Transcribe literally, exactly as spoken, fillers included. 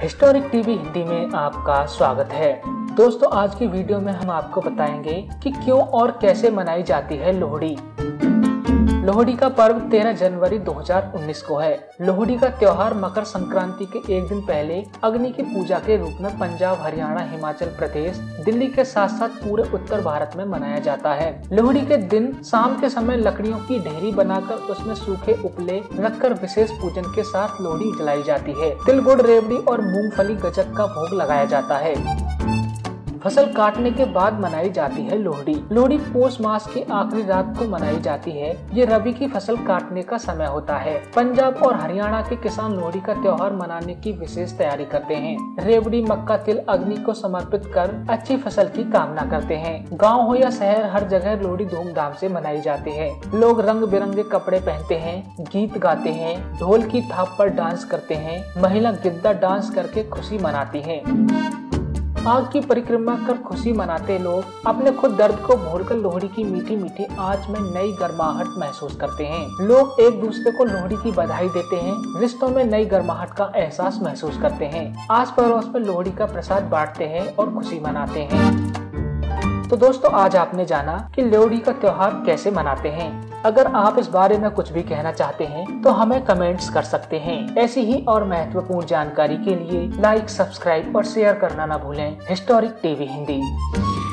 Historic TV Hindi में आपका स्वागत है। दोस्तों, आज की वीडियो में हम आपको बताएंगे कि क्यों और कैसे मनाई जाती है लोहड़ी। लोहड़ी का पर्व तेरह जनवरी दो हज़ार उन्नीस को है। लोहड़ी का त्योहार मकर संक्रांति के एक दिन पहले अग्नि की पूजा के रूप में पंजाब, हरियाणा, हिमाचल प्रदेश, दिल्ली के साथ साथ पूरे उत्तर भारत में मनाया जाता है। लोहड़ी के दिन शाम के समय लकड़ियों की ढेरी बनाकर उसमें सूखे उपले रखकर विशेष पूजन के साथ लोहड़ी जलाई जाती है। तिल, गुड़, रेवड़ी और मूंगफली, गज्जक का भोग लगाया जाता है। फसल काटने के बाद मनाई जाती है लोहड़ी। लोहड़ी पोष मास की आखिरी रात को मनाई जाती है। ये रबी की फसल काटने का समय होता है। पंजाब और हरियाणा के किसान लोहड़ी का त्योहार मनाने की विशेष तैयारी करते हैं। रेवड़ी, मक्का, तिल अग्नि को समर्पित कर अच्छी फसल की कामना करते हैं। गाँव हो या शहर, हर जगह लोहड़ी धूमधाम से मनाई जाती है। लोग रंग बिरंगे कपड़े पहनते हैं, गीत गाते हैं, ढोल की थाप पर डांस करते हैं। महिला गिद्दा डांस करके खुशी मनाती है। आग की परिक्रमा कर खुशी मनाते लोग अपने खुद दर्द को भूलकर लोहड़ी की मीठी मीठी आंच में नई गर्माहट महसूस करते हैं। लोग एक दूसरे को लोहड़ी की बधाई देते हैं, रिश्तों में नई गर्माहट का एहसास महसूस करते हैं। आस पड़ोस में लोहड़ी का प्रसाद बांटते हैं और खुशी मनाते हैं। तो दोस्तों, आज आपने जाना कि लोहड़ी का त्योहार कैसे मनाते हैं। अगर आप इस बारे में कुछ भी कहना चाहते हैं तो हमें कमेंट्स कर सकते हैं। ऐसी ही और महत्वपूर्ण जानकारी के लिए लाइक, सब्सक्राइब और शेयर करना न भूलें। Historic TV Hindi.